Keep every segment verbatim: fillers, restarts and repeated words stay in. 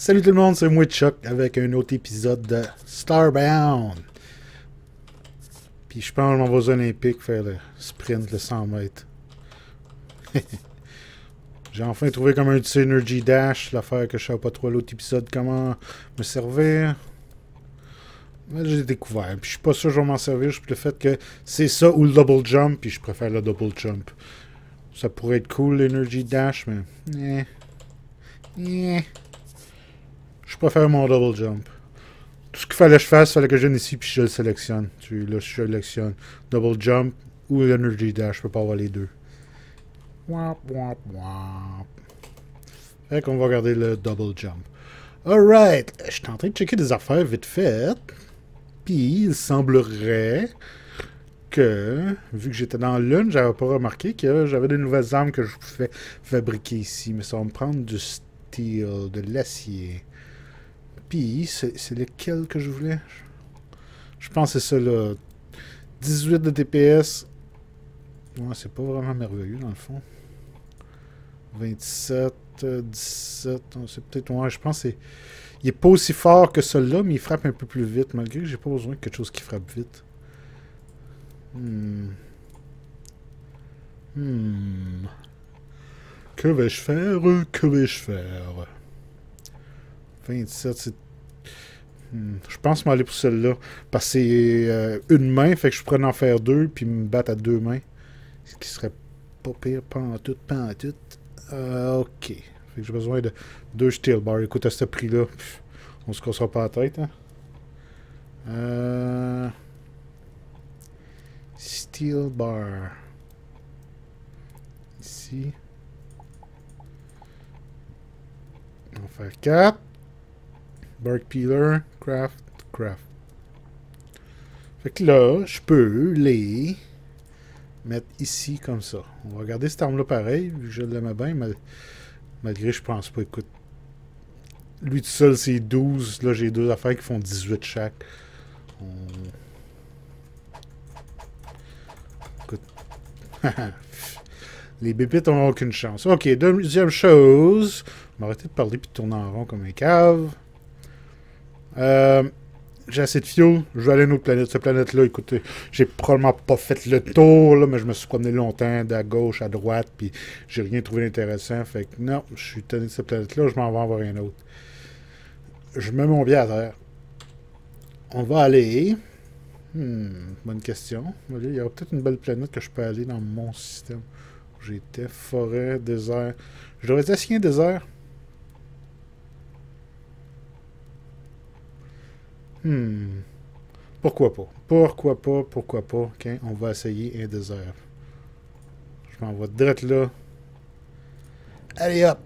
Salut tout le monde, c'est moi Chuck avec un autre épisode de Starbound. Puis je pense que je m'en vais aux Olympiques faire le sprint, le cent mètres. J'ai enfin trouvé comme un petit Energy Dash, l'affaire que je savais pas trop à l'autre épisode comment me servir. Mais j'ai découvert, puis je suis pas sûr que je vais m'en servir, juste le fait que c'est ça ou le double jump, puis je préfère le double jump. Ça pourrait être cool l'Energy Dash, mais... Eh. Eh. Je préfère mon double jump. Tout ce qu'il fallait que je fasse, il fallait que je vienne ici puis je le sélectionne. Tu, là, je sélectionne double jump ou l'Energy Dash. Je peux pas avoir les deux. Wap, wap, wap. Fait qu'on va regarder le double jump. Alright. Je suis en train de checker des affaires vite faites. Puis il semblerait que, vu que j'étais dans l'une, j'avais pas remarqué que j'avais des nouvelles armes que je pouvais fabriquer ici. Mais ça va me prendre du steel, de l'acier. Puis, c'est lequel que je voulais? Je pense que c'est ça, là. dix-huit de D P S. Ouais, c'est pas vraiment merveilleux, dans le fond. vingt-sept, dix-sept... C'est peut-être... Ouais, je pense que c'est... Il est pas aussi fort que celui-là, mais il frappe un peu plus vite, malgré que j'ai pas besoin de quelque chose qui frappe vite. Hmm. Hmm. Que vais-je faire? Que vais-je faire? vingt-sept, c'est... Hmm. Je pense m'aller pour celle-là. Parce que c'est euh, une main, fait que je pourrais en faire deux, puis me battre à deux mains. Ce qui serait pas pire, pas en tout, pas en tout. Euh, ok. Fait que j'ai besoin de deux steel bars. Écoute, à ce prix-là, on se cassera pas la tête, hein. Euh... Steel bar. Ici. On va faire quatre. Bark peeler, craft, craft. Fait que là, je peux les mettre ici comme ça. On va regarder cette arme-là pareil, vu que je l'aimais bien, mal... malgré je pense pas. Écoute, lui tout seul c'est douze. Là, j'ai deux affaires qui font dix-huit chaque. On... Écoute. Les bébites n'ont aucune chance. Ok, deuxième chose. On va arrêter de parler puis de tourner en rond comme un cave. Euh, j'ai assez de fuel. Je vais aller à une autre planète. Cette planète-là, écoutez, j'ai probablement pas fait le tour, là, mais je me suis promené longtemps, de gauche à droite, puis j'ai rien trouvé d'intéressant. Fait que non, je suis tanné de cette planète-là, je m'en vais en voir un autre. Je mets mon pied à terre. On va aller... Hmm, bonne question. Il y aura peut-être une belle planète que je peux aller dans mon système. J'étais forêt, désert. Je devrais essayer un désert. Hmm. Pourquoi pas? Pourquoi pas? Pourquoi pas? Ok, on va essayer un désert. Je m'en vais direct là. Allez hop!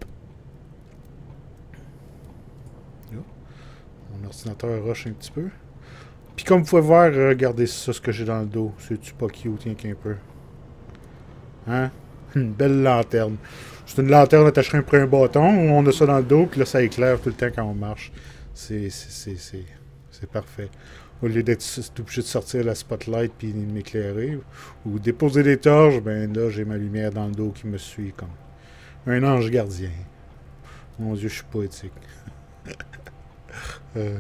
Oh. Mon ordinateur rush un petit peu. Puis comme vous pouvez voir, regardez ça, ce que j'ai dans le dos. C'est-tu pas cute, tiens qu'un peu? Hein? Une belle lanterne. C'est une lanterne attachée après un bâton. On a ça dans le dos, puis là, ça éclaire tout le temps quand on marche. C'est... c'est... c'est... C'est parfait. Au lieu d'être obligé de sortir la spotlight puis de m'éclairer, ou déposer des torches, ben là, j'ai ma lumière dans le dos qui me suit comme un ange gardien. Mon Dieu, je suis poétique. euh...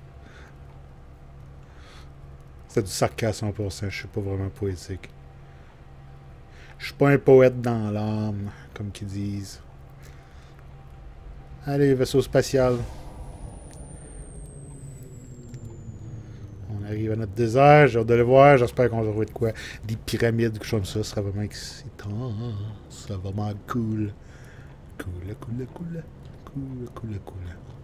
C'est du sarcasme pour cent, je suis pas vraiment poétique. Je suis pas un poète dans l'âme, comme qu'ils disent. Allez, vaisseau spatial. On arrive à notre désert, j'ai hâte de le voir, j'espère qu'on va trouver de quoi. Des pyramides, quelque chose comme ça, ce serait vraiment excitant. Ce serait vraiment cool. Cool, cool, cool. Cool, cool, cool.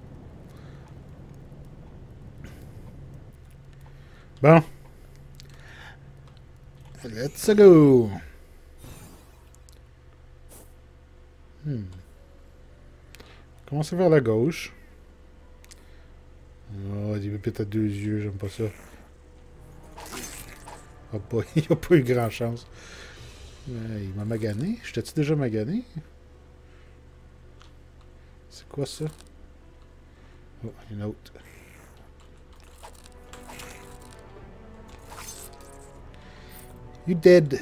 Bon. Let's go. Hmm. Commencez vers la gauche. Oh, des pépites à deux yeux, j'aime pas ça. Oh, pas, il a pas eu grand chance. Euh, il m'a magané. Je t'ai-tu déjà magané? C'est quoi ça? Oh, une autre. You dead.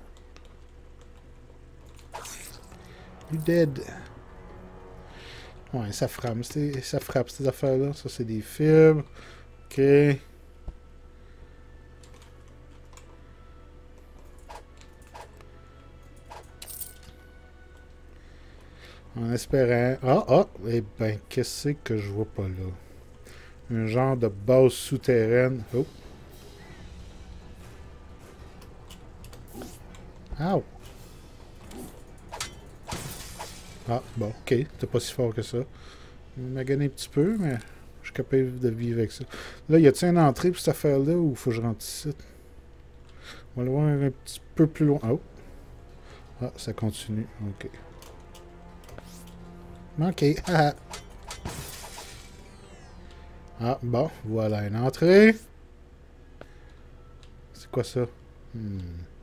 You dead. Ouais, ça frappe, ça frappe ces affaires-là. Ça, c'est des fibres. OK. En espérant... Ah, ah! Eh ben, qu'est-ce que je vois pas là? Un genre de base souterraine. Oh! Ow! Ah, bon, ok. C'était pas si fort que ça. Il m'a gagné un petit peu, mais je suis capable de vivre avec ça. Là, y a-t-il une entrée pour cette affaire-là ou faut que je rentre ici? On va le voir un petit peu plus loin. Oh! Ah, ça continue. Ok. Ok. Ah, ah bon, voilà une entrée. C'est quoi ça? Hmm.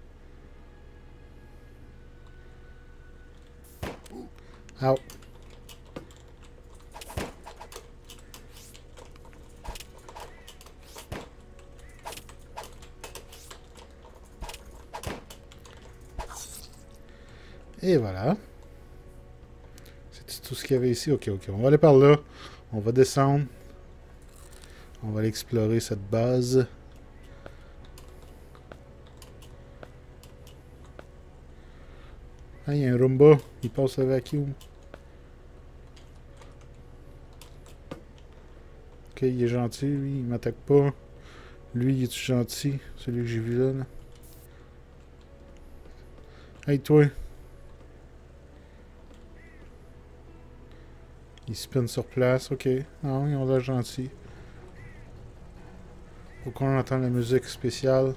Ah. Et voilà. C'est tout ce qu'il y avait ici. Ok, ok. On va aller par là. On va descendre. On va aller explorer cette base. Ah, il y a un Roomba. Il passe le vacuum. Ok, il est gentil, lui. Il m'attaque pas. Lui, il est gentil. Celui que j'ai vu là, là. Hey, toi. Il spin sur place. Ok. Non, ils ont l'air gentils. Faut qu'on entende la musique spéciale.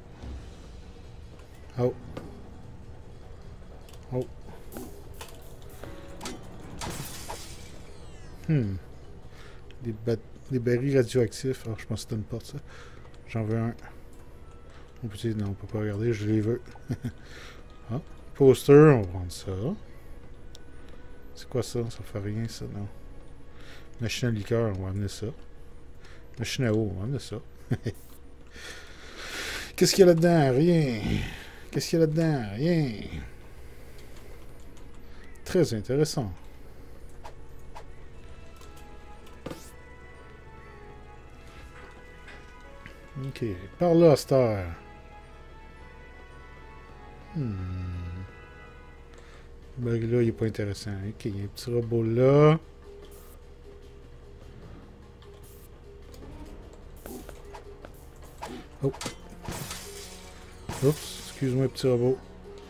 Oh. Oh. Hmm. Des, des barils radioactifs. Alors, je pense que c'est une porte, ça. J'en veux un. On peut dire, non, on peut pas regarder, je les veux. Ah. Poster, on va prendre ça. C'est quoi ça? Ça fait rien, ça, non. Machine à liqueur, on va amener ça. Machine à eau, on va amener ça. Qu'est-ce qu'il y a là-dedans? Rien. Qu'est-ce qu'il y a là-dedans? Rien. Très intéressant. Ok, par là, Star. Hmm. Ben là, il est pas intéressant. Ok, il y a un petit robot là. Oh. Oups, excuse-moi, petit robot.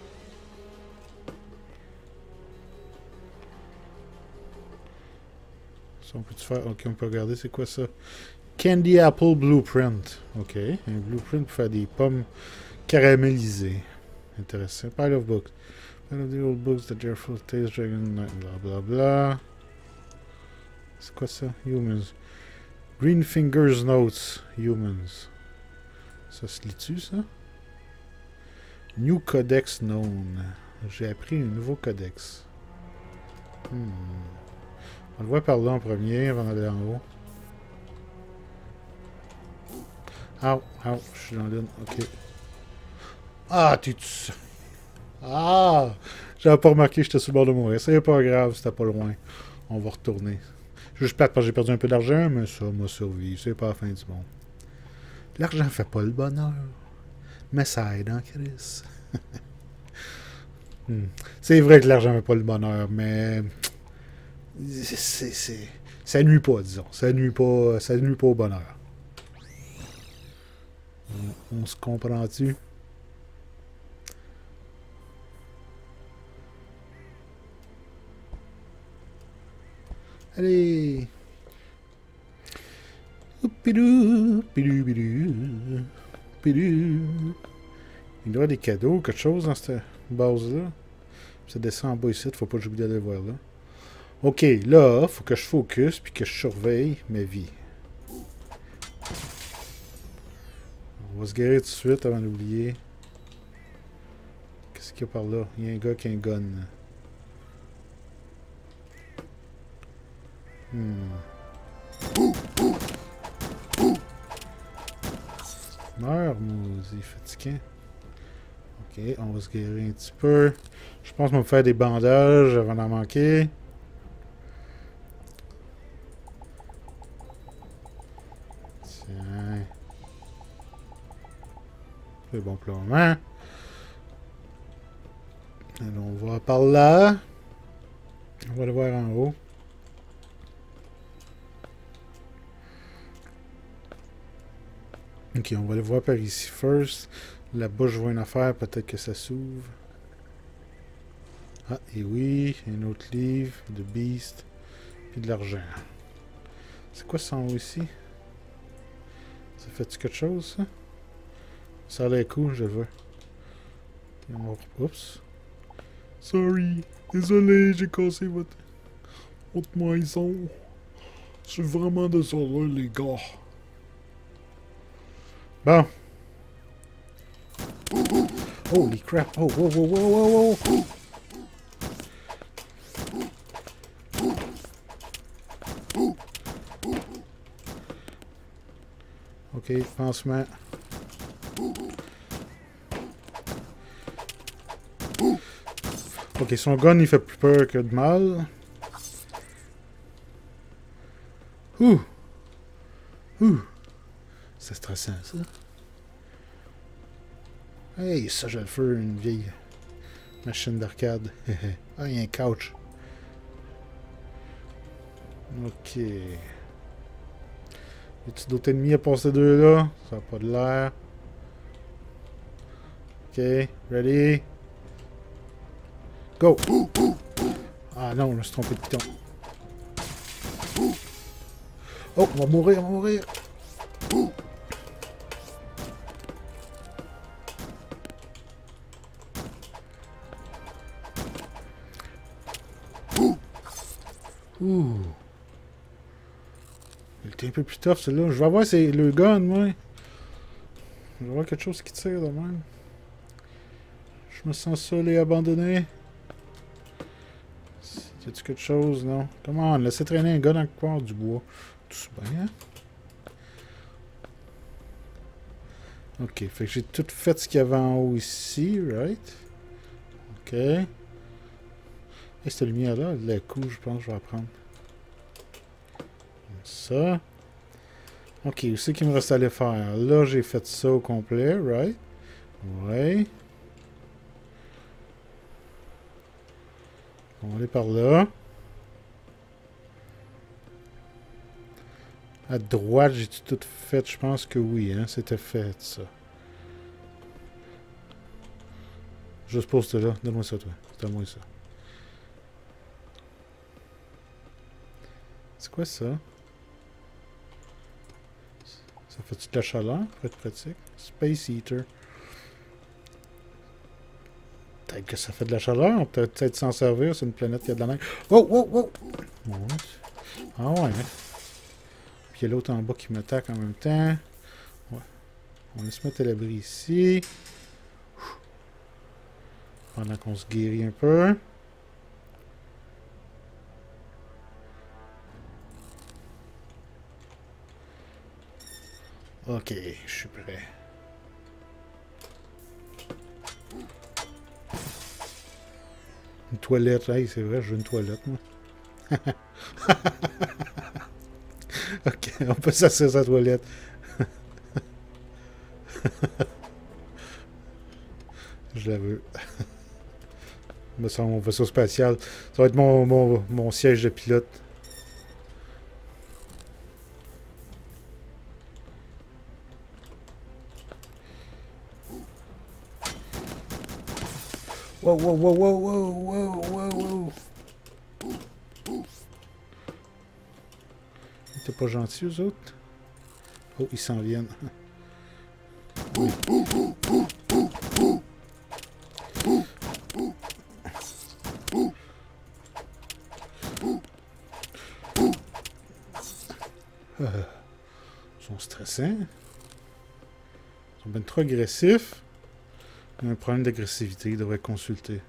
Ça, on peut-tu faire... Ok, on peut regarder, c'est quoi ça? Candy Apple Blueprint. Ok, un blueprint pour faire des pommes caramélisées. Intéressant. Pile of books. Pile of the old books, the Deerful Taste, Dragon, bla bla bla. C'est quoi ça? Humans. Green Fingers Notes. Humans. Ça se lit-tu, ça? New Codex Known. J'ai appris un nouveau codex. Hmm. On le voit par là en premier, avant d'aller en haut. Ow, ow, je suis dans l'une. Ok. Ah, tu te... Ah! J'avais pas remarqué que j'étais sur le bord de mourir. C'est pas grave, c'était pas loin. On va retourner. Juste plate parce que j'ai perdu un peu d'argent, mais ça m'a survécu. C'est pas la fin du monde. L'argent fait pas le bonheur. Mais ça aide, hein, Chris? hmm. C'est vrai que l'argent fait pas le bonheur, mais... C'est... c'est... Ça nuit pas, disons. Ça nuit pas, ça nuit pas au bonheur. On, on se comprend-tu? Allez! Pidou, pidou, pidou, pidou. Il doit y avoir des cadeaux, quelque chose dans cette base-là. Ça descend en bas ici, faut pas que j'oublie d'aller voir là. Ok, là, faut que je focus puis que je surveille ma vie. On va se guérir tout de suite avant d'oublier. Qu'est-ce qu'il y a par là? Il y a un gars qui a un gun. Hmm. Meurs, maudit fatiguant. Ok, on va se guérir un petit peu. Je pense qu'on va me faire des bandages avant d'en manquer. Tiens. C'est bon plan, hein? Alors, on va par là. On va le voir en haut. Ok, on va le voir par ici first. Là-bas, je vois une affaire. Peut-être que ça s'ouvre. Ah, et oui, un autre livre de Beast. Puis de l'argent. C'est quoi ça en haut ici? Ça fait-tu quelque chose, ça? Ça a l'air cool, je le vois. Oups. Sorry. Désolé, j'ai cassé votre... votre maison. Je suis vraiment désolé, les gars. Bon. Holy crap. Oh, wow, wow, wow, wow, wow. Ok, pansement. Ok, son gun, il fait plus peur que de mal. Ouh! Ouh! C'est stressant, ça. Hey, ça, j'ai le feu, une vieille machine d'arcade. Ah, il y a un couch. Ok. Y a-t-il d'autres ennemis à part ces deux-là? Ça n'a pas de l'air. Ok, ready? Go! Ah non, je me suis trompé de piton. Oh, on va mourir, on va mourir! Ouh! Il était un peu plus tough, celui-là. Je vais voir c'est le gun, moi. Je vais voir quelque chose qui tire de même. Je me sens seul et abandonné. Y a-tu quelque chose? Non. Comment on laissez traîner un gun dans quelque part du bois. Tout bien. Ok, fait que j'ai tout fait ce qu'il y avait en haut ici, right? Ok. Et cette lumière-là, elle est cool, je pense que je vais la prendre. Comme ça. Ok, où c'est qu'il me reste à aller faire? Là, j'ai fait ça au complet, right? Ouais. On va aller par là. À droite, j'ai tout fait? Je pense que oui, hein? C'était fait, ça. Juste pose là. Donne-moi ça, toi. Donne-moi ça. C'est quoi ça? Ça fait-tu de la chaleur pour être pratique? Space Heater. Peut-être que ça fait de la chaleur. On peut peut-être s'en servir. C'est une planète qui a de la neige. Oh, oh, oh! Ah ouais. Puis il y a l'autre en bas qui m'attaque en même temps. Ouais. On va se mettre à l'abri ici. Pendant qu'on se guérit un peu. Ok, je suis prêt. Une toilette, hey, c'est vrai, je veux une toilette, moi. Ok, on peut s'asseoir sur la toilette. Je la veux. Me semble mon vaisseau spatial. Ça va être mon, mon, mon siège de pilote. Wow, wow, wow, wow, wow, wow, wow, wow. T'es pas gentil, eux autres? Oh, ils s'en viennent. Oui. Euh, ils sont stressants. Ils sont bien trop agressifs. Il y a un problème d'agressivité, ils devraient consulter.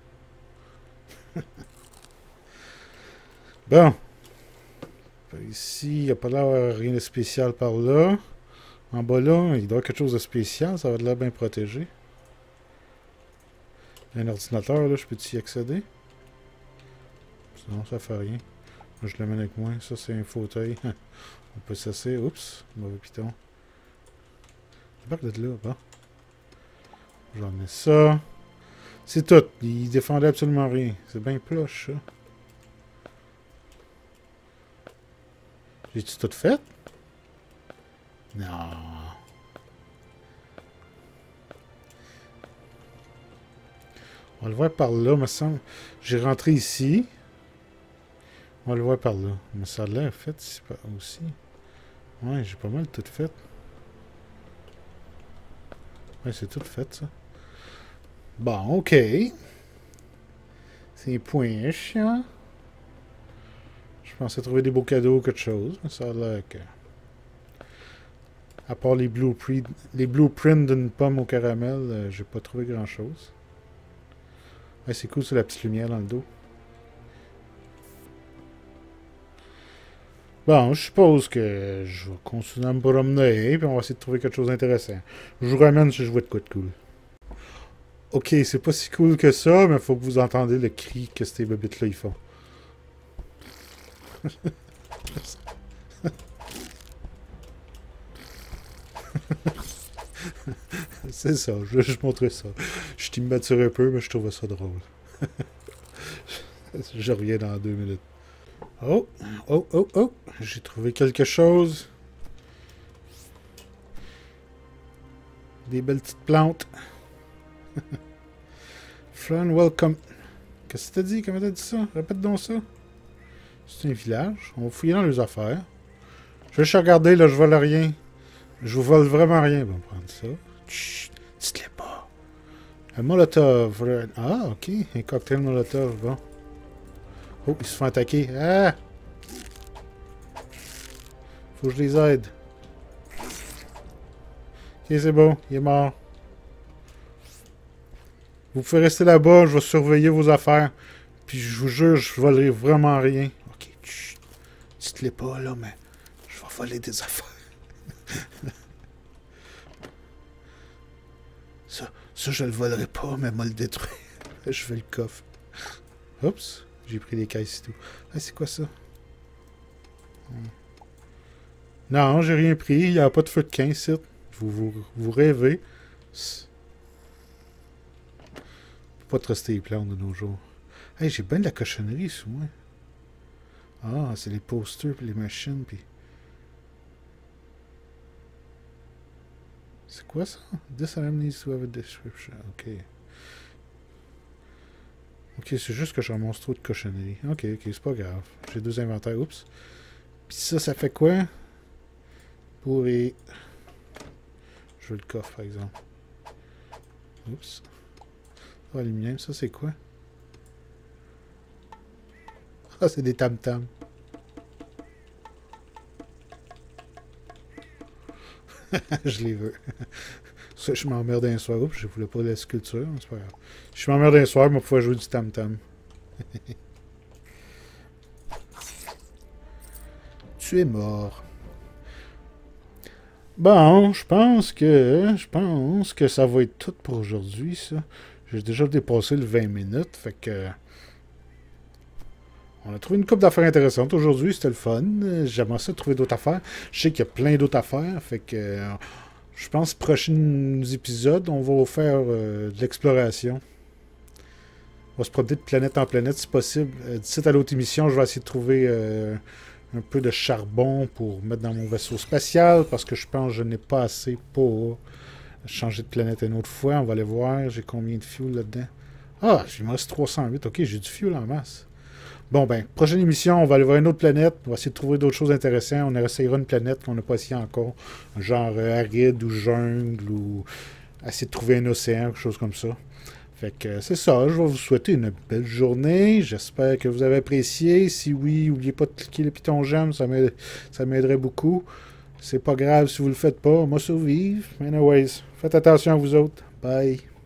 Bon. Ici, il n'y a pas l'air rien de spécial par là. En bas là, il doit y avoir quelque chose de spécial. Ça va de l'air bien protégé. Il y a un ordinateur là, je peux-tu y accéder? Non, ça fait rien. Moi, je l'amène avec moi. Ça, c'est un fauteuil. On peut s'asseoir. Oups, mauvais piton. Débarque de là, bon. J'en ai ça. C'est tout. Il défendait absolument rien. C'est bien ploche, ça. J'ai-tu tout fait? Non. On va le voir par là, me semble. J'ai rentré ici. On va le voir par là. Mais ça a l'air fait ici aussi. Ouais, j'ai pas mal tout fait. Ouais, c'est tout fait, ça. Bon, ok. C'est point chiant. Je pensais trouver des beaux cadeaux ou quelque chose, mais ça a l'air que... À part les blueprints, les blueprints d'une pomme au caramel, euh, j'ai pas trouvé grand-chose. Ouais, c'est cool, c'est la petite lumière dans le dos. Bon, je suppose que je vais continuer à me promener, puis on va essayer de trouver quelque chose d'intéressant. Je vous ramène si je vois de quoi de cool. Ok, c'est pas si cool que ça, mais faut que vous entendez le cri que ces bébites-là ils font. C'est ça, je vais juste montrer ça. Je t'immature un peu, mais je trouvais ça drôle. Je reviens dans deux minutes. Oh, oh, oh, oh, j'ai trouvé quelque chose. Des belles petites plantes. Fern, welcome. Qu'est-ce que t'as dit? Comment t'as dit ça? Répète donc ça. C'est un village. On va fouiller dans les affaires. Je vais juste regarder, là, je vole rien. Je vous vole vraiment rien. On va prendre ça. Chut, dites-le pas. Un molotov. Ah, ok. Un cocktail molotov. Bon. Oh, ils se font attaquer. Ah! Faut que je les aide. Ok, c'est bon. Il est mort. Vous pouvez rester là-bas. Je vais surveiller vos affaires. Puis je vous jure, je volerai vraiment rien. Ok, chut. Dites-le pas, là, mais je vais voler des affaires. ça, ça, je le volerai pas, mais moi le détruire. Je fais le coffre. Oups. J'ai pris des caisses et tout. Ah, c'est quoi ça? Hmm. Non, j'ai rien pris. Il n'y a pas de feu de camp ici. Vous, vous, vous rêvez. Faut pas truster les plantes de nos jours. Hey, j'ai bien de la cochonnerie sous moi. Ah, c'est les posters puis les machines puis... C'est quoi ça? This item needs to have a description. Ok. Ok, c'est juste que je ramasse trop de cochonneries. Ok, ok, c'est pas grave. J'ai deux inventaires. Oups. Puis ça, ça fait quoi? Pour les... Je veux le coffre, par exemple. Oups. Oh, aluminium, ça, c'est quoi? Ah, c'est des tam-tams. Je les veux. Ça, je m'emmerde un soir. Oups, je voulais pas la sculpture, mais c'est pas grave. Je m'emmerde un soir, mais pouvoir jouer du tam-tam. Tu es mort. Bon, je pense que... Je pense que ça va être tout pour aujourd'hui, ça. J'ai déjà dépassé le vingt minutes, fait que... On a trouvé une couple d'affaires intéressantes. Aujourd'hui, c'était le fun. J'aimerais ça trouver d'autres affaires. Je sais qu'il y a plein d'autres affaires, fait que... Je pense que prochains épisodes, on va faire euh, de l'exploration. On va se promener de planète en planète, si possible. Euh, D'ici à l'autre émission, je vais essayer de trouver euh, un peu de charbon pour mettre dans mon vaisseau spatial, parce que je pense que je n'ai pas assez pour changer de planète une autre fois. On va aller voir. J'ai combien de fuel là-dedans? Ah, il me reste trois cent huit. Ok, j'ai du fuel en masse. Bon, ben, prochaine émission, on va aller voir une autre planète. On va essayer de trouver d'autres choses intéressantes. On essayera une planète qu'on n'a pas essayé encore. Genre euh, aride ou jungle ou essayer de trouver un océan, quelque chose comme ça. Fait que euh, c'est ça. Je vais vous souhaiter une belle journée. J'espère que vous avez apprécié. Si oui, n'oubliez pas de cliquer le piton j'aime. Ça m'aiderait beaucoup. C'est pas grave si vous le faites pas. On va survivre. Anyways, faites attention à vous autres. Bye.